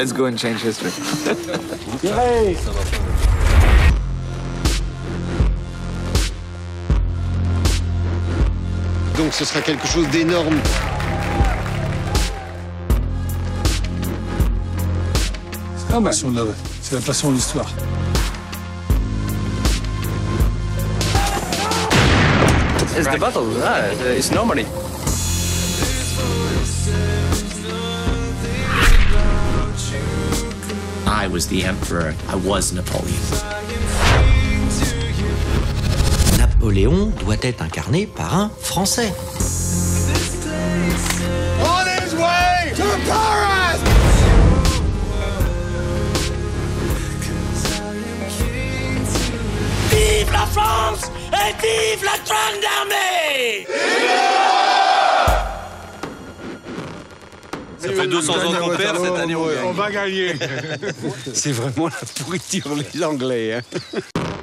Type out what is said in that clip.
Let's go and change history. Donc ce sera quelque chose d'énorme. C'est la passion de l'histoire. It's the battle, it's normally. I was the emperor. I was Napoleon. Napoléon doit être incarné par un Français. On his way to Paris! Vive la France et vive la Grande Armée! Ça fait 200 ans qu'on perd cette année. On va gagner. C'est vraiment la pourriture, les Anglais. Hein.